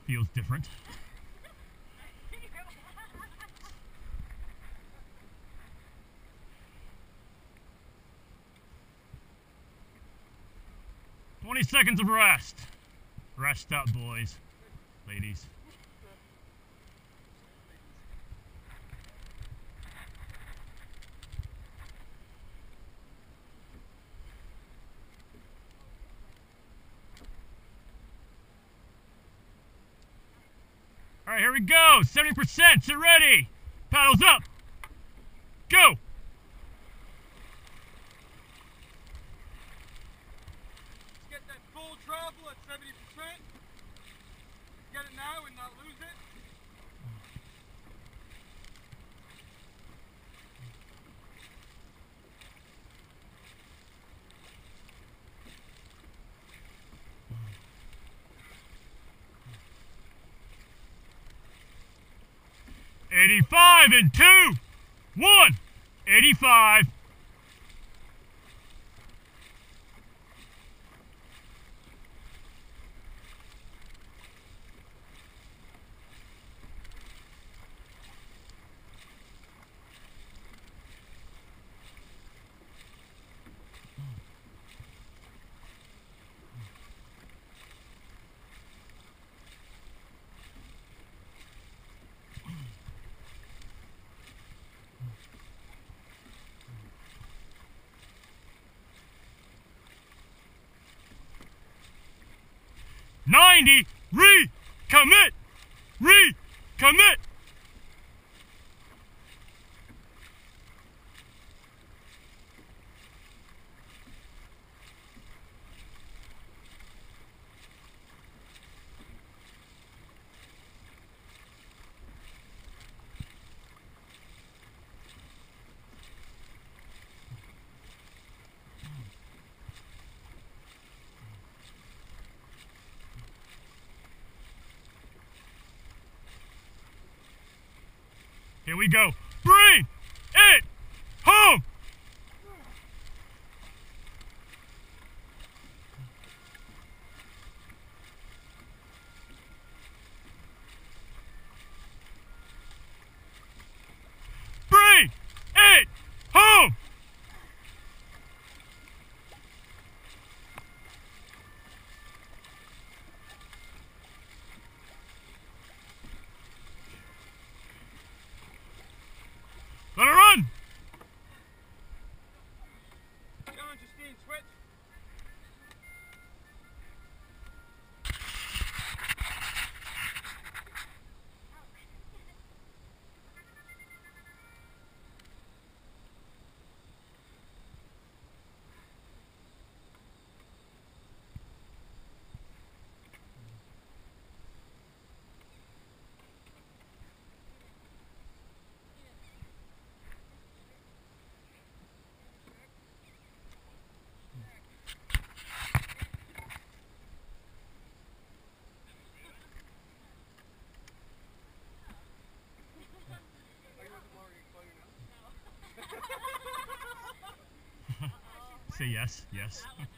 Feels different. Seconds of rest. Rest up, boys, ladies. All right, here we go. 70%. Get ready. Paddles up. Go. Travel at 70%. Get it now and not lose it. $85 in 2, 1. 85. $90, recommit, recommit. Here we go. Bring it home. Bring it home. Let her run! Come on, Justine, switch. Say yes, yes.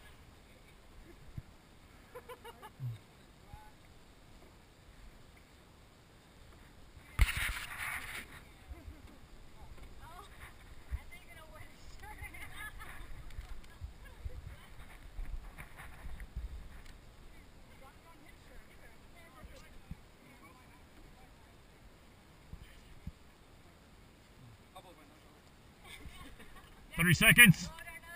Thirty seconds.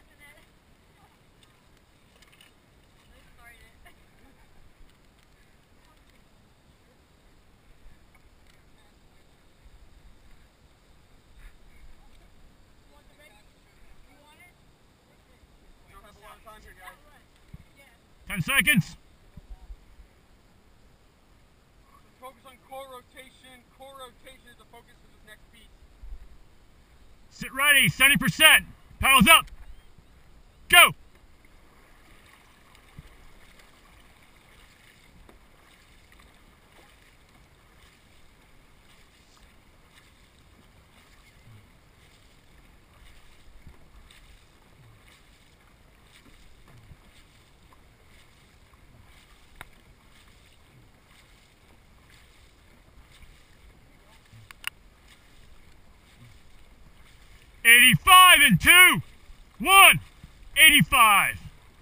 We don't have a lot of time here, guys. 10 seconds. Focus on core rotation. Core rotation is the focus for this next piece. Sit ready. 70%. Paddles up. Go. 85 and 2, 1, 85.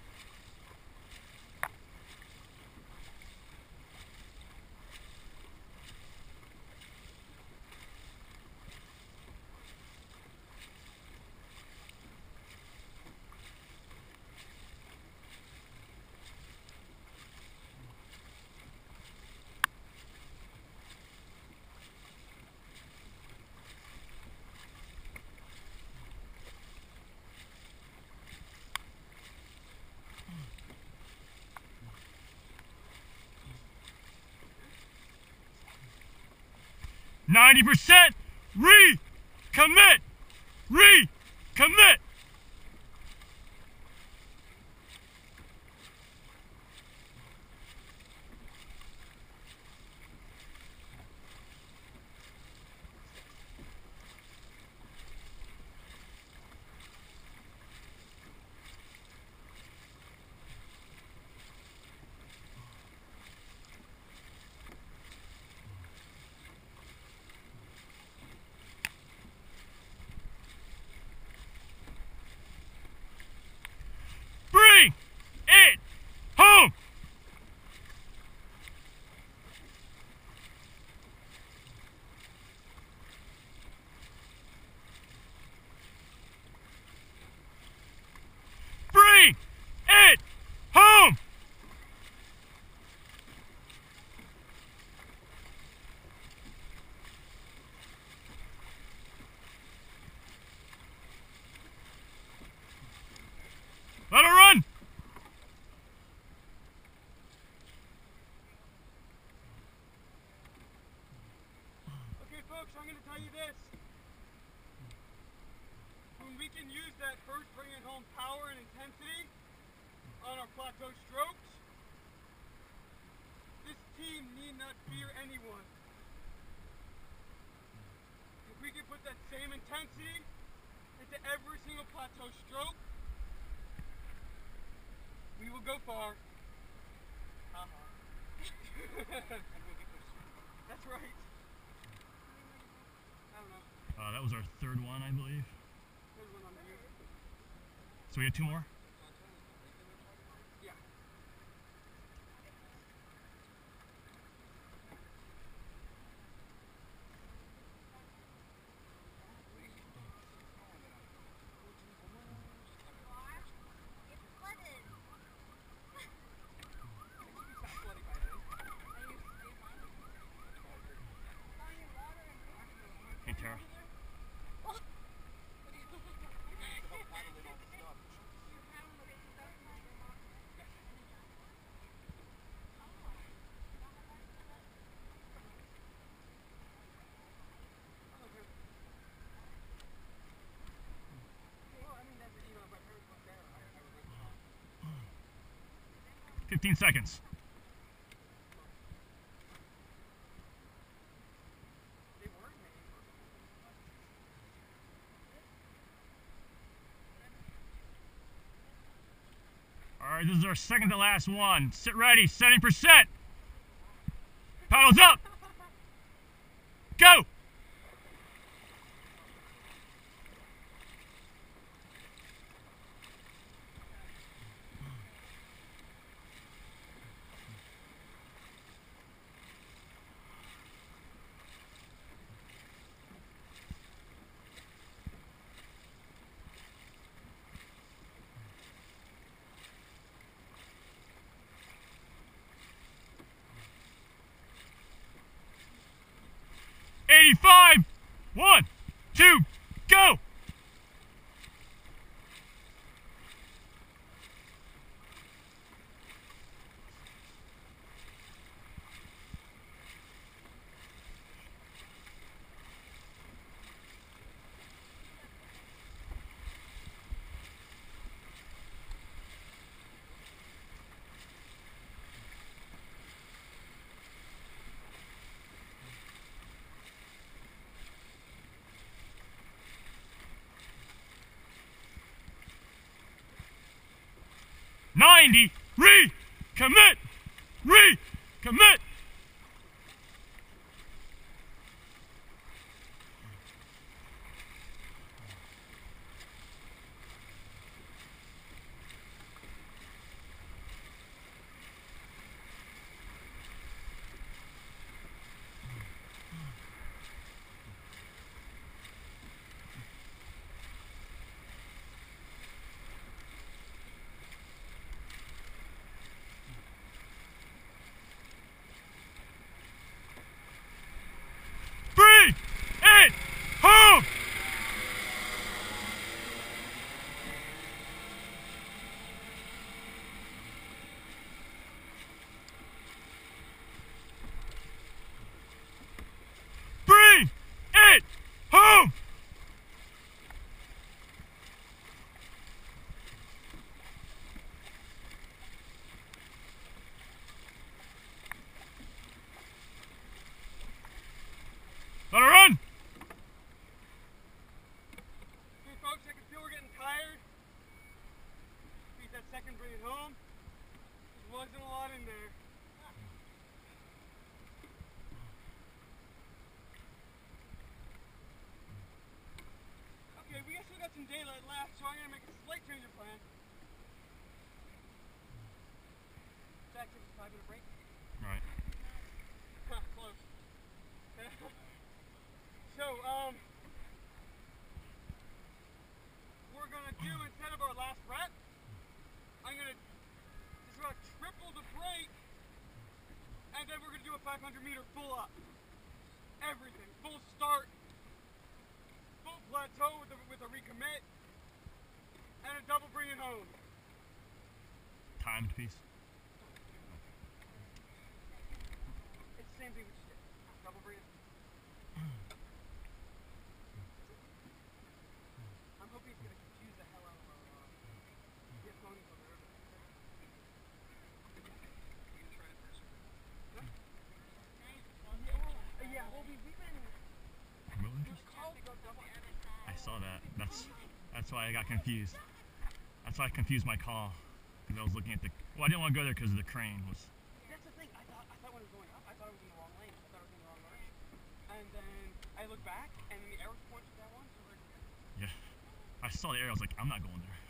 %, recommit, recommit. Bring it home. Bring it home. Let her run. Okay, folks, I'm going to tell you this. When we can use that first bringing home power and intensity on our plateau strokes, this team need not fear anyone. If we can put that same intensity into every single plateau stroke, we will go far. That's right. I don't know. That was our third one, I believe. There's one on the unit. So we had 2 more? Yeah. Hey, Tara. Well, I mean, that's, you know, if I heard what's there, I would like to 15 seconds. They weren't made. All right, this is our second to last one. Sit ready, 70%. Paddles up. Go. '85. 1, 2, go. '90. Recommit. Recommit. wasn't a lot in there. Okay, we still got some daylight left, so I'm gonna make a slight change of plan. Jack, take a 5-minute break. Alright. Close. So, we're gonna do, instead of our last rep, I'm gonna just about triple the break, and then we're gonna do a 500-meter full up. Everything, full start, full plateau with a recommit, and a double bring it home. Timed piece. It's the same thing we just did. Double bring it. I'm hoping it's gonna confuse the hell out of our the opponents on there. You gonna try it first? Huh? Yeah, well we've been Real interest? called to go double. I saw that. That's why I got confused. That's why I confused my call. Because I was looking at the... Well, I didn't want to go there because the crane was... That's the thing. I thought when it was going up, I thought it was in the wrong lane. I thought it was in the wrong direction. And then I looked back, and then the arrows pointed to that one, so we're good. Yeah. I saw the arrow. I was like, I'm not going there.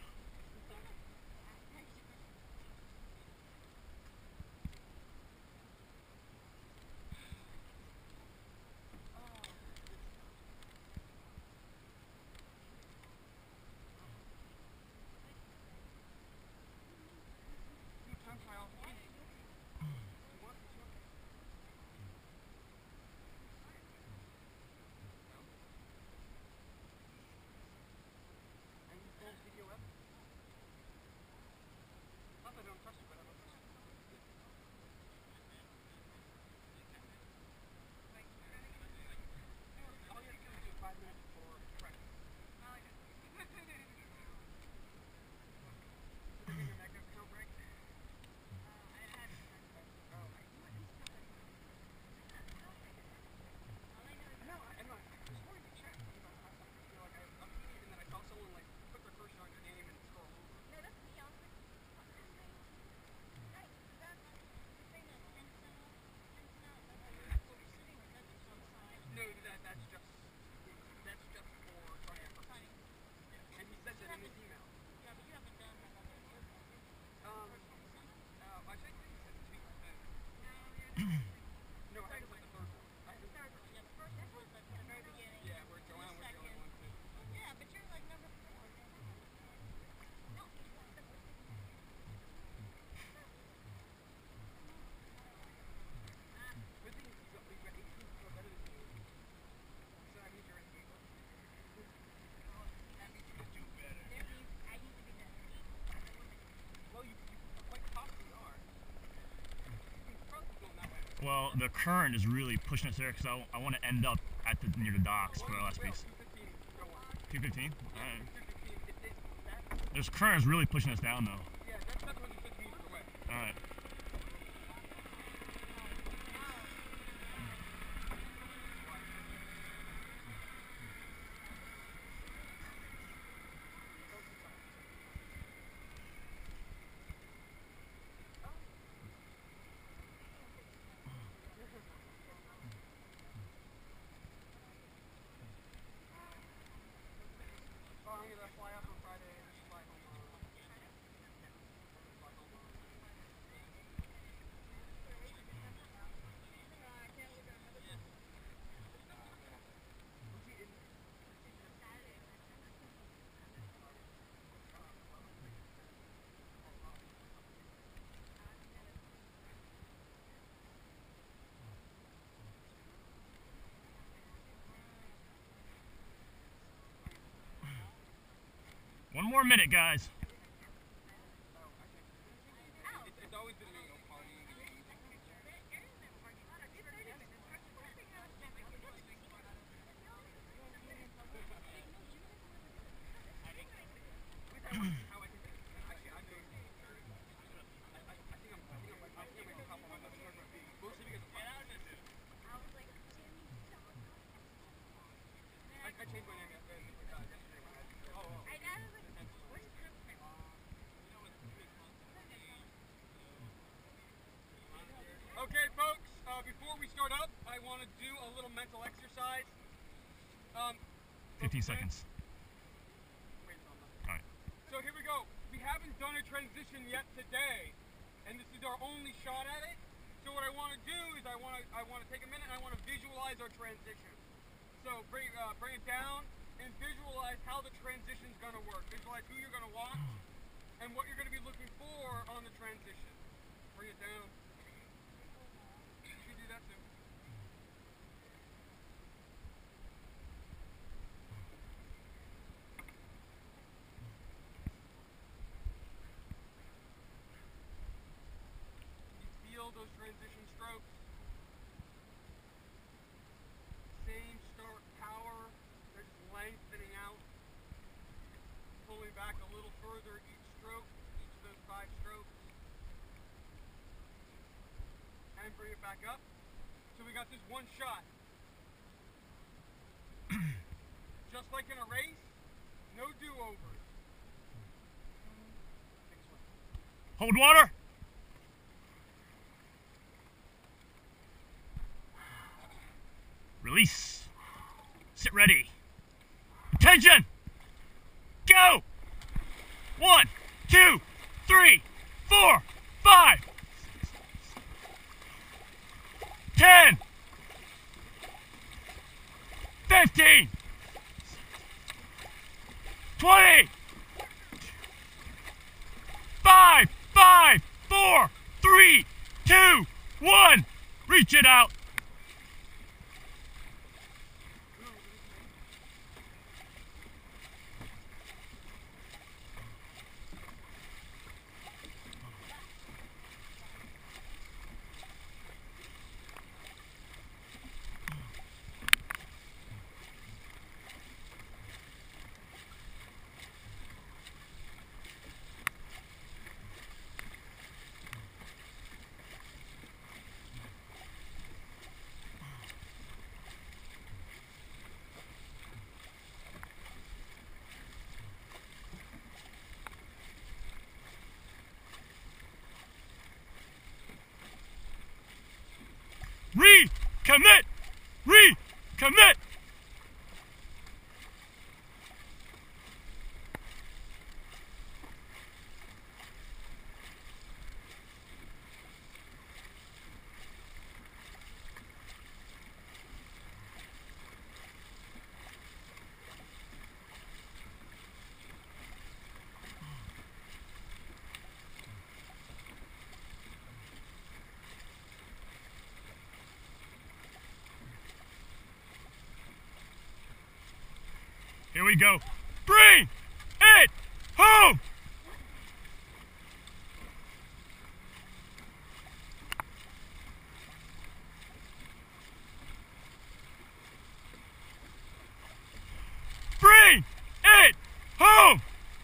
Time trial. Video up. Not that I don't trust you, but I don't trust you. All you have to do is do 5 minutes before practice. Did you get your magnet control break? No, I'm not. I just wanted to check. I'm thinking that I saw someone like put their cursor on your name and scroll over. No, that's just for trying purposes. And he said that in his email. I think he said 2%. No, I think it was like the third one. Yeah, we're Joanne was the only one too. Yeah, but you're like number 4. No, he's one. Good thing is we've got 18 people better than you. So that means you're in the game. That means you do better. I used to be that. Well, you quite possibly are. You're probably going that way. Well, the current is really pushing us there because I want to end up at near the docks for the last piece. 215? Alright. 215. This current is really pushing us down though. Yeah, that's 750 meters away. Alright. So I'm gonna fly out on Friday and just fly home on One more minute, guys. It's always been me, party. How I think actually I think I'm making a compliment of mostly because of I changed my name yesterday when I 15 seconds. Wait on that. Alright. So here we go. We haven't done a transition yet today, and this is our only shot at it. So what I want to do is I want to take a minute and I want to visualize our transition. So bring it down and visualize how the transition's going to work. Visualize who you're going to watch and what you're going to be looking for on the transition. Bring it down. You should do that too. You feel those transition strokes. Same start power. They're just lengthening out. Pulling back a little further each stroke, each of those 5 strokes. And bring it back up. So we got this one shot. Just like in a race, no do-overs. Take a swim. Hold water. Release. Sit ready. Attention. Go. 1, 2, 3, 4, 5, 10, 15, 20, 5, 4, 3, 2, 1. Reach it out. Recommit! Recommit! Here we go. Bring it home! Bring it home!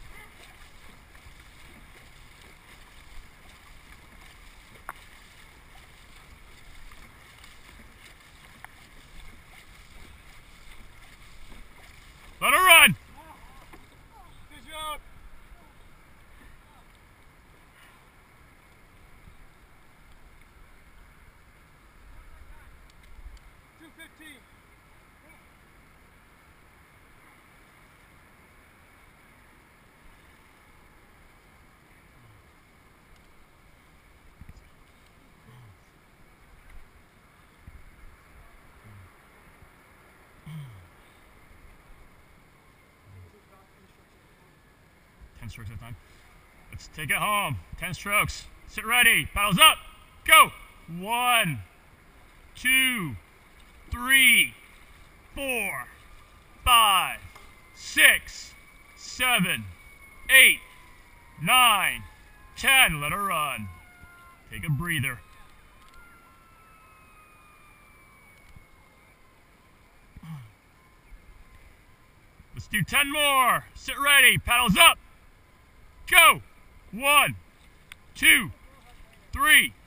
Let her run! Good job! $2.15. Ten strokes at a time. Let's take it home. 10 strokes. Sit ready. Paddles up. Go. 1, 2, 3, 4, 5, 6, 7, 8, 9, 10. Let her run. Take a breather. Let's do 10 more. Sit ready. Paddles up. Go. 1, 2, 3,